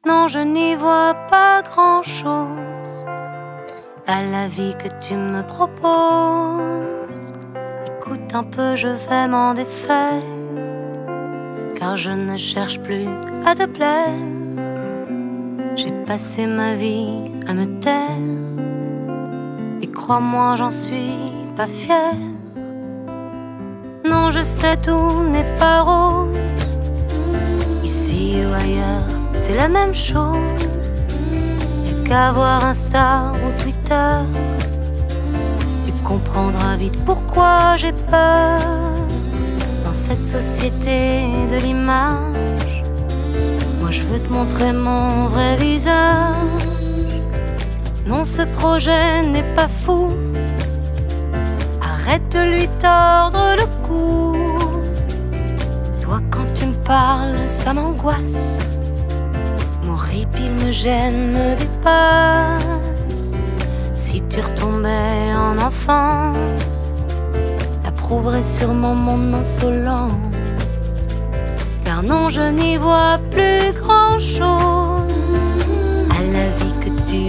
Non, je n'y vois pas grand-chose à la vie que tu me proposes. Écoute un peu, je vais m'en défaire, car je ne cherche plus à te plaire. J'ai passé ma vie à me taire, et crois-moi, j'en suis pas fière. Non, je sais, tout n'est pas rose, ici ou ailleurs, c'est la même chose. Y'a qu'à voir Insta ou Twitter, tu comprendras vite pourquoi j'ai peur. Dans cette société de l'image, moi je veux te montrer mon vrai visage. Non, ce projet n'est pas fou, arrête de lui tordre le cou. Toi, quand tu me parles, ça m'angoisse, mon rip il me gêne, me dépasse. Si tu retombais en enfance, t'approuverais sûrement mon insolence. Car non, je n'y vois plus grand chose à la vie que tu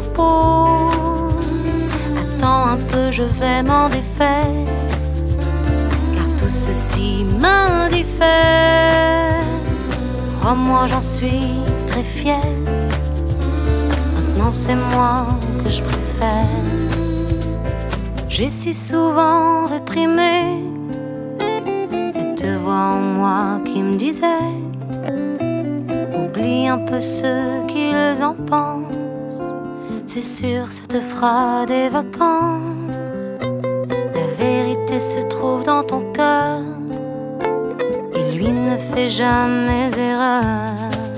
m'imposes. Attends un peu, je vais m'en défaire, car tout ceci m'indiffère. Crois-moi, j'en suis très fière, maintenant c'est moi que je préfère. J'ai si souvent réprimé cette voix en moi qui me disait: oublie un peu ce qu'ils en pensent, c'est sûr ça te fera des vacances. La vérité se trouve dans ton cœur, et lui ne fait jamais erreur.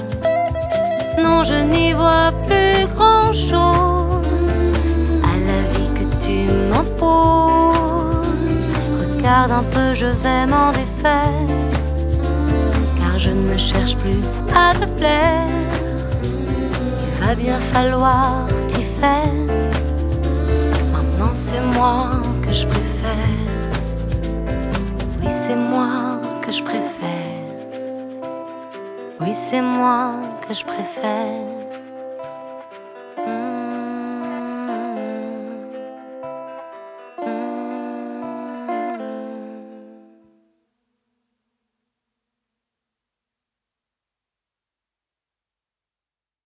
Non, je n'y vois plus grand chose à la vie que tu m'imposes. Regarde un peu, je vais m'en défaire, car je ne cherche plus à te plaire. Il va bien falloir t'y faire, maintenant c'est moi que je préfère. Oui, c'est moi que je préfère. Oui, c'est moi que je préfère.